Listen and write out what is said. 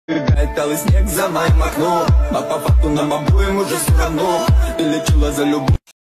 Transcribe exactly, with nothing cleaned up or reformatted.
Бегает талый снег за моим окном, а по факту нам обоим уже все равно. Ты лечила за любовь.